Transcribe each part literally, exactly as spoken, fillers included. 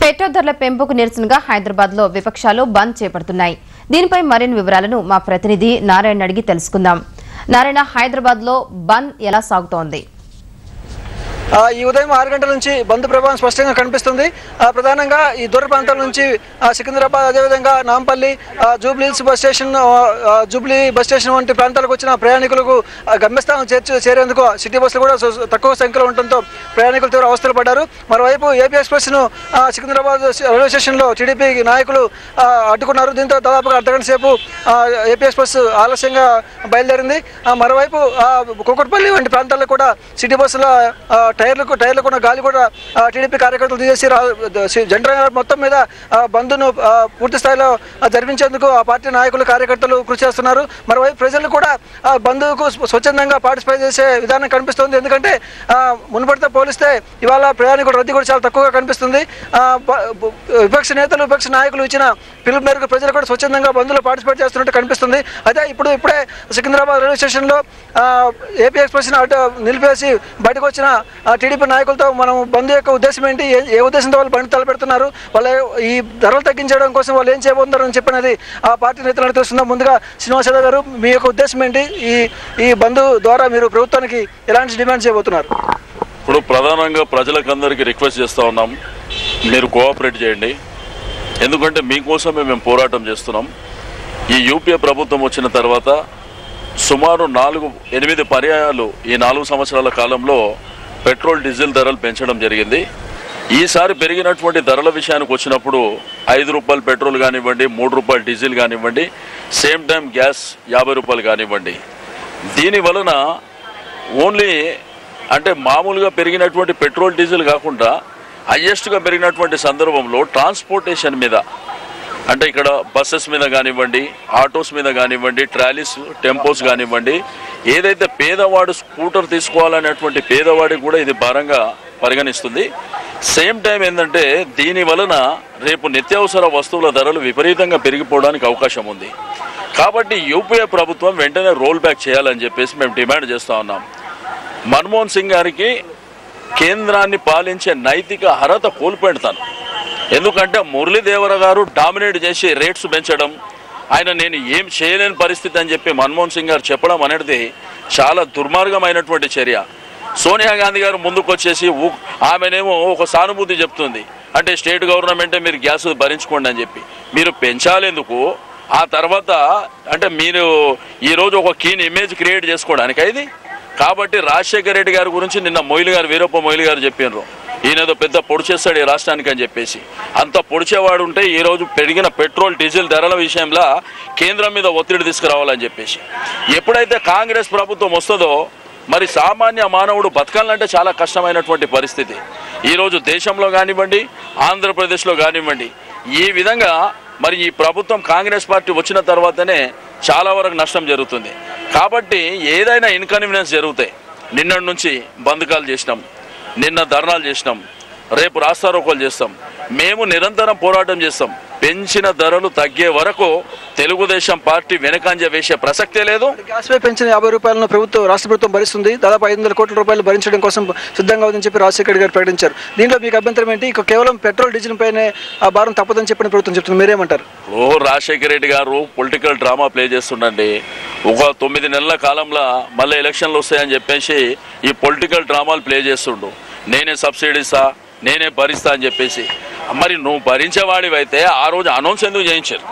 Petrol ధరల పెంపుకు నిరసనగా హైదరాబాద్ లో విపక్షాలు బంద్ చేపడుతున్నాయి. దీనిపై మరిన్ని వివరాలను మా ప్రతినిధి నారాయణ అడిగి తెలుసుకుందాం. నారాయణ, హైదరాబాద్ లో బంద్ ఎలా సాగుతోంది? ఈ ఉదయం ఆరు గంటల నుంచి బంద్ ప్రభావం స్పష్టంగా కనిపిస్తుంది. ప్రధానంగా ఈ దూర ప్రాంతాల నుంచి సికింద్రాబాద్, అదేవిధంగా Nampally, Jubilee Hills bus station, Jubilee bus station వంటి ప్రాంతాలకు వచ్చిన ప్రయాణికులకు గమ్యస్థానం చేర్చు చేరేందుకు సిటీ బస్సులు కూడా తక్కువ సంఖ్యలో ఉండటంతో ప్రయాణికులు తీవ్ర అవస్థలు పడ్డారు. మరోవైపు ఏపీ ఎక్స్ప్రెస్ను సికింద్రాబాద్ రైల్వే స్టేషన్లో టీడీపీ నాయకులు అడ్డుకున్నారు. దీంతో దాదాపుగా అర్ధగంట సేపు ఏపీ ఎక్స్ప్రెస్ ఆలస్యంగా బయలుదేరింది. మరోవైపు కూకట్పల్లి వంటి ప్రాంతాల్లో కూడా సిటీ బస్సుల టైర్లకు టైర్లకు ఉన్న గాలి కూడా టీడీపీ కార్యకర్తలు తీసేసి జెండా మొత్తం మీద బంద్ను పూర్తి స్థాయిలో జరిపించేందుకు ఆ పార్టీ నాయకులు కార్యకర్తలు కృషి చేస్తున్నారు. మరోవైపు ప్రజలు కూడా బంద్కు స్వచ్ఛందంగా పార్టిసిపేట్ చేసే విధానం కనిపిస్తుంది. ఎందుకంటే మునుపటితో పోలిస్తే ఇవాళ ప్రయాణికుల రద్దీ కూడా చాలా తక్కువగా కనిపిస్తుంది. విపక్ష నేతలు విపక్ష నాయకులు ఇచ్చిన పిలుపు మేరకు ప్రజలు కూడా స్వచ్ఛందంగా బంద్లో పార్టిసిపేట్ చేస్తున్నట్టు కనిపిస్తుంది. అయితే ఇప్పుడు ఇప్పుడే సికింద్రాబాద్ రైల్వే స్టేషన్లో ఏపీ ఎక్స్ప్రెస్ని అటు నిలిపేసి బయటకు వచ్చిన టీడీపీ నాయకులతో మనం బంద్ యొక్క ఉద్దేశం ఏంటి, ఏ ఉద్దేశంతో వాళ్ళు బండి తలపెడుతున్నారు, వాళ్ళ ఈ ధరలు తగ్గించడం కోసం వాళ్ళు ఏం చేయబోతున్నారు అని చెప్పినది ఆ పార్టీ నేతలను తెలుస్తుందా. ముందుగా శ్రీనివాస్ యాదవ్ గారు, మీ యొక్క ఉద్దేశం ఏంటి? ఈ ఈ బంద్ ద్వారా మీరు ప్రభుత్వానికి ఎలాంటి డిమాండ్ చేయబోతున్నారు? ఇప్పుడు ప్రధానంగా ప్రజలకు అందరికీ రిక్వెస్ట్ చేస్తూ ఉన్నాం, మీరు కోఆపరేట్ చేయండి. ఎందుకంటే మీకోసమే మేము పోరాటం చేస్తున్నాం. ఈ యూపీఏ ప్రభుత్వం వచ్చిన తర్వాత సుమారు నాలుగు ఎనిమిది పర్యాయాలు ఈ నాలుగు సంవత్సరాల కాలంలో పెట్రోల్ డీజిల్ ధరలు పెంచడం జరిగింది. ఈసారి పెరిగినటువంటి ధరల విషయానికి వచ్చినప్పుడు ఐదు రూపాయలు పెట్రోల్ కానివ్వండి, మూడు రూపాయలు డీజిల్ కానివ్వండి, సేమ్ టైం గ్యాస్ యాభై రూపాయలు కానివ్వండి. దీని వలన ఓన్లీ అంటే మామూలుగా పెరిగినటువంటి పెట్రోల్ డీజిల్ కాకుండా హయ్యెస్ట్గా పెరిగినటువంటి సందర్భంలో ట్రాన్స్పోర్టేషన్ మీద, అంటే ఇక్కడ బస్సెస్ మీద కానివ్వండి, ఆటోస్ మీద కానివ్వండి, ట్రాలీస్, టెంపోస్ కానివ్వండి, ఏదైతే పేదవాడు స్కూటర్ తీసుకోవాలనేటువంటి పేదవాడికి కూడా ఇది భారంగా పరిగణిస్తుంది. సేమ్ టైం ఏంటంటే దీని వలన రేపు నిత్యావసర వస్తువుల ధరలు విపరీతంగా పెరిగిపోవడానికి అవకాశం ఉంది. కాబట్టి యూపీఏ ప్రభుత్వం వెంటనే రోల్ బ్యాక్ చేయాలని చెప్పేసి మేము డిమాండ్ చేస్తూ ఉన్నాం. మన్మోహన్ సింగ్ గారికి కేంద్రాన్ని పాలించే నైతిక అర్హత కోల్పెడతాను. ఎందుకంటే మురళీదేవర గారు డామినేట్ చేసి రేట్స్ పెంచడం, ఆయన నేను ఏం చేయలేని పరిస్థితి అని చెప్పి మన్మోహన్ సింగ్ గారు చెప్పడం అనేది చాలా దుర్మార్గమైనటువంటి చర్య. సోనియా గాంధీ గారు ముందుకు వచ్చేసి ఆమెనేమో ఒక సానుభూతి చెప్తుంది, అంటే స్టేట్ గవర్నమెంటే మీరు గ్యాస్ భరించుకోండి అని చెప్పి. మీరు పెంచాలేందుకు? ఆ తర్వాత అంటే మీరు ఈరోజు ఒక కీన్ ఇమేజ్ క్రియేట్ చేసుకోవడానికి ఇది. కాబట్టి రాజశేఖర రెడ్డి గారి గురించి నిన్న మొయిలి గారు, వీరప్ప మొయిలి గారు చెప్పినారు, ఈయనేదో పెద్ద పొడి చేస్తాడు ఈ రాష్ట్రానికి అని చెప్పేసి. అంత పొడిచేవాడు ఉంటే ఈరోజు పెరిగిన పెట్రోల్ డీజిల్ ధరల విషయంలో కేంద్రం మీద ఒత్తిడి తీసుకురావాలని చెప్పేసి. ఎప్పుడైతే కాంగ్రెస్ ప్రభుత్వం వస్తుందో మరి సామాన్య మానవుడు బతకాలంటే చాలా కష్టమైనటువంటి పరిస్థితి ఈరోజు దేశంలో కానివ్వండి, ఆంధ్రప్రదేశ్లో కానివ్వండి. ఈ విధంగా మరి ఈ ప్రభుత్వం కాంగ్రెస్ పార్టీ వచ్చిన తర్వాతనే చాలా వరకు నష్టం జరుగుతుంది. కాబట్టి ఏదైనా ఇన్కన్వీనియన్స్ జరుగుతాయి. నిన్నటి నుంచి బంద్ కాల్ చేసినాం, నిన్న ధర్నాలు చేసినాం, రేపు రాస్తారోకోలు చేస్తాం. మేము నిరంతరం పోరాటం చేస్తాం. పెంచిన ధరలు తగ్గే వరకు తెలుగుదేశం పార్టీ వెనకంజ వేసే ప్రసక్తే లేదు. గ్యాస్పై పెంచిన యాభై రూపాయలను ప్రభుత్వం రాష్ట్ర ప్రభుత్వం భరిస్తుంది. దాదాపు ఐదు వందల కోట్ల రూపాయలు భరించడం కోసం సిద్ధంగా ఉందని చెప్పి రాజశేఖర్ గారు ప్రకటించారు. దీంట్లో మీకు అభ్యంతరం ఏంటి? ఇక కేవలం పెట్రోల్ డీజిల్ పైనే ఆ భారం తప్పదని చెప్పిన ప్రభుత్వం చెప్తుంది, మీరేమంటారు? ఓ రాజశేఖర రెడ్డి గారు పొలిటికల్ డ్రామా ప్లే చేస్తుండండి. ఒక తొమ్మిది నెలల కాలంలో మళ్ళీ ఎలక్షన్లు వస్తాయని చెప్పేసి ఈ పొలిటికల్ డ్రామాలు ప్లే చేస్తుండు. నేనే సబ్సిడీసా, నేనే భరిస్తా అని చెప్పేసి. మరి నువ్వు భరించేవాడివైతే ఆ రోజు అనౌన్స్ ఎందుకు చేయించారు?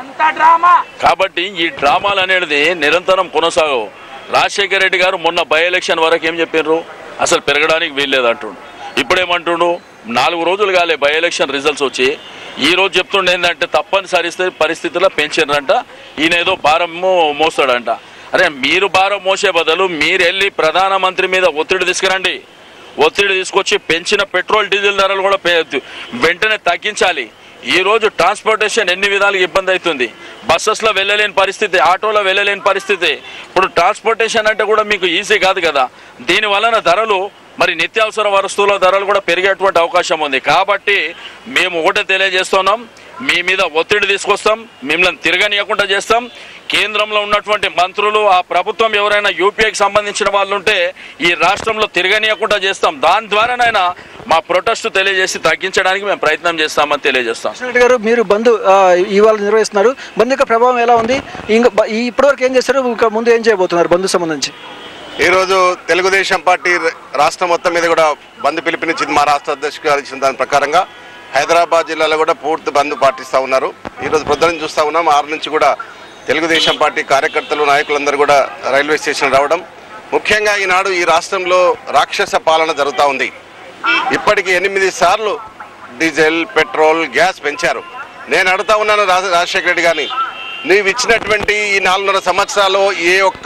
కాబట్టి ఈ డ్రామాలు అనేది నిరంతరం కొనసాగవు. రాజశేఖర రెడ్డి గారు మొన్న బై ఎలక్షన్ వరకు ఏం చెప్పారు? అసలు పెరగడానికి వీల్లేదు అంటుండు. ఇప్పుడేమంటుండు? నాలుగు రోజులు కాలే బై ఎలక్షన్ రిజల్ట్స్ వచ్చి ఈ రోజు చెప్తుండే ఏంటంటే తప్పనిసరి పరిస్థితుల్లో పెంచారంట, ఈయన ఏదో భారం మోస్తాడంట. అరే మీరు భారం మోసే బదులు మీరు వెళ్ళి ప్రధానమంత్రి మీద ఒత్తిడి తీసుకురండి. ఒత్తిడి తీసుకొచ్చి పెంచిన పెట్రోల్ డీజిల్ ధరలు కూడా వెంటనే తగ్గించాలి. ఈరోజు ట్రాన్స్పోర్టేషన్ ఎన్ని విధాలుగా ఇబ్బంది అవుతుంది. బస్సెస్లో వెళ్ళలేని పరిస్థితి, ఆటోలో వెళ్ళలేని పరిస్థితి. ఇప్పుడు ట్రాన్స్పోర్టేషన్ అంటే కూడా మీకు ఈజీ కాదు కదా. దీని వలన ధరలు మరి నిత్యావసర వస్తువుల ధరలు కూడా పెరిగేటువంటి అవకాశం ఉంది. కాబట్టి మేము ఒకటే తెలియజేస్తున్నాం, మీ మీద ఒత్తిడి తీసుకొస్తాం, మిమ్మల్ని తిరగనీయకుండా చేస్తాం. కేంద్రంలో ఉన్నటువంటి మంత్రులు ఆ ప్రభుత్వం ఎవరైనా యూపీఏకి సంబంధించిన వాళ్ళు ఉంటే ఈ రాష్ట్రంలో తిరగనీయకుండా చేస్తాం. దాని ద్వారానైనా మా ప్రొటెస్ట్ తెలియజేసి తగ్గించడానికి మేము ప్రయత్నం చేస్తామని తెలియజేస్తాం. గారు మీరు బంద్ ఇవాళ నిర్వహిస్తున్నారు, బంద్ యొక్క ప్రభావం ఎలా ఉంది, ఇంకా ఇప్పటివరకు ఏం చేస్తారు, ఇంకా ముందు ఏం చేయబోతున్నారు బంద్ సంబంధించి? ఈరోజు తెలుగుదేశం పార్టీ రాష్ట్రం మొత్తం మీద కూడా బంద్ పిలుపునిచ్చింది. మా రాష్ట్ర అధ్యక్షుడు గారు ఇచ్చిన దాని ప్రకారంగా హైదరాబాద్ జిల్లాలో కూడా పూర్తి బంద్ పాటిస్తూ ఉన్నారు. ఈరోజు ప్రొద్దున చూస్తూ ఉన్నాం, ఆరు నుంచి కూడా తెలుగుదేశం పార్టీ కార్యకర్తలు నాయకులందరూ కూడా రైల్వే స్టేషన్ రావడం. ముఖ్యంగా ఈనాడు ఈ రాష్ట్రంలో రాక్షస పాలన జరుగుతూ ఉంది. ఇప్పటికి ఎనిమిది సార్లు డీజిల్, పెట్రోల్, గ్యాస్ పెంచారు. నేను అడుగుతా ఉన్నాను రాజశేఖర రెడ్డి గారిని, నీవు ఇచ్చినటువంటి ఈ నాలుగున్నర సంవత్సరాల్లో ఏ ఒక్క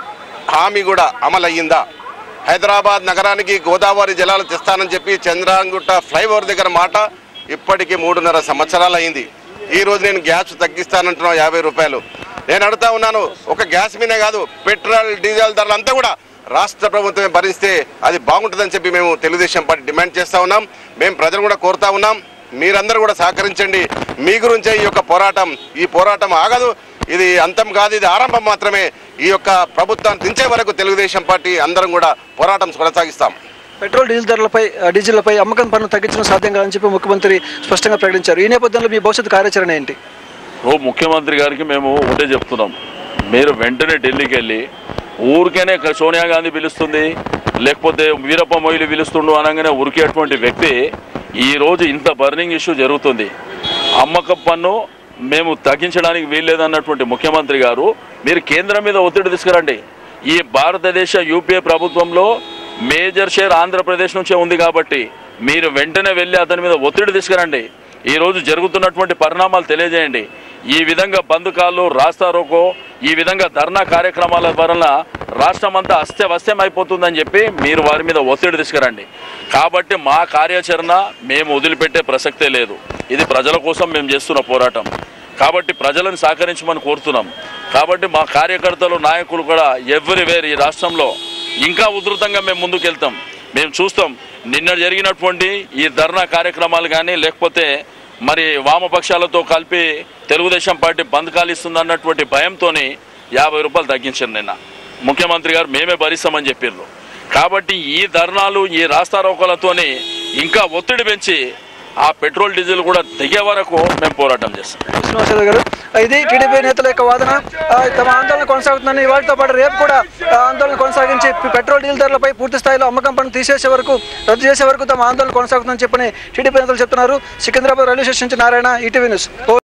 హామీ కూడా అమలు అయ్యిందా? హైదరాబాద్ నగరానికి గోదావరి జలాలు తెస్తానని చెప్పి చంద్రాంగుట్ట ఫ్లైఓవర్ దగ్గర మాట ఇప్పటికీ మూడున్నర సంవత్సరాలు అయింది. ఈ రోజు నేను గ్యాస్ తగ్గిస్తానంటున్నాను యాభై రూపాయలు. నేను అడుగుతా ఉన్నాను, ఒక గ్యాస్ మీదే కాదు పెట్రోల్, డీజిల్ ధరలు అంతా కూడా రాష్ట్ర ప్రభుత్వమే భరిస్తే అది బాగుంటుందని చెప్పి మేము తెలుగుదేశం పార్టీ డిమాండ్ చేస్తూ ఉన్నాం. మేము ప్రజలు కూడా కోరుతా ఉన్నాం, మీరందరూ కూడా సహకరించండి. మీ గురించే ఈ యొక్క పోరాటం, ఈ పోరాటం ఆగదు, ఇది అంతం కాదు, ఇది ఆరంభం మాత్రమే. ఈ యొక్క ప్రభుత్వాన్ని దించే వరకు తెలుగుదేశం పార్టీ అందరం కూడా పోరాటం కొనసాగిస్తాం. పెట్రోల్ డీజిల్ ధరలపై డీజిల్పై అమ్మకం పన్ను తగ్గించడం సాధ్యం కాదని చెప్పి ముఖ్యమంత్రి స్పష్టంగా ప్రకటించారు. ఈ నేపథ్యంలో మీ భవిష్యత్తు కార్యాచరణ ఏంటి? ఓ ముఖ్యమంత్రి గారికి మేము ఒకటే చెప్తున్నాం, మీరు వెంటనే ఢిల్లీకి వెళ్ళి ఊరికేనే సోనియా గాంధీ పిలుస్తుంది లేకపోతే వీరప్ప మొయిలి పిలుస్తుండు అనగానే ఉరికేటువంటి వ్యక్తి ఈరోజు ఇంత బర్నింగ్ ఇష్యూ జరుగుతుంది, అమ్మకం పన్ను మేము తగ్గించడానికి వీల్లేదన్నటువంటి ముఖ్యమంత్రి గారు మీరు కేంద్రం మీద ఒత్తిడి తీసుకురండి. ఈ భారతదేశ యూపీఏ ప్రభుత్వంలో మేజర్ షేర్ ఆంధ్రప్రదేశ్ నుంచే ఉంది కాబట్టి మీరు వెంటనే వెళ్ళి అతని మీద ఒత్తిడి తీసుకురండి. ఈరోజు జరుగుతున్నటువంటి పరిణామాలు తెలియజేయండి. ఈ విధంగా బంధుకాలు, రాస్తారోకో, ఈ విధంగా ధర్నా కార్యక్రమాల వలన రాష్ట్రం అంతా అస్తవ్యస్తం అయిపోతుందని చెప్పి మీరు వారి మీద ఒత్తిడి తీసుకురండి. కాబట్టి మా కార్యాచరణ మేము వదిలిపెట్టే ప్రసక్తే లేదు. ఇది ప్రజల కోసం మేము చేస్తున్న పోరాటం కాబట్టి ప్రజలను సహకరించమని కోరుతున్నాం. కాబట్టి మా కార్యకర్తలు, నాయకులు కూడా ఎవ్రీవేర్ ఈ రాష్ట్రంలో ఇంకా ఉధృతంగా మేము ముందుకెళ్తాం. మేము చూస్తాం నిన్న జరిగినటువంటి ఈ ధర్నా కార్యక్రమాలు కానీ లేకపోతే మరి వామపక్షాలతో కలిపి తెలుగుదేశం పార్టీ బంద్ కాలిస్తుంది అన్నటువంటి భయంతో యాభై రూపాయలు తగ్గించారు నిన్న ముఖ్యమంత్రి గారు, మేమే భరిస్తామని చెప్పారు. కాబట్టి ఈ ధర్నాలు, ఈ రాస్తారోకలతోని ఇంకా ఒత్తిడి పెంచి ఆ పెట్రోల్ డీజిల్ కూడా దిగే వరకు మేము పోరాటం చేస్తాం. శ్రీనివాసరావు గారు, ఇది టీడీపీ నేతల యొక్క వాదన. తమ ఆందోళన కొనసాగుతుందని వాటితో పాటు రేపు కూడా ఆందోళన కొనసాగించి పెట్రోల్ డీజిల్ ధరలపై పూర్తి స్థాయిలో అమ్మకం పన్ను తీసేసే వరకు, రద్దు చేసే వరకు తమ ఆందోళన కొనసాగుతుందని చెప్పని టీడీపీ నేతలు చెప్తున్నారు. సికింద్రాబాద్ రైల్వే స్టేషన్ నుంచి నారాయణ, ఈటీవీ న్యూస్.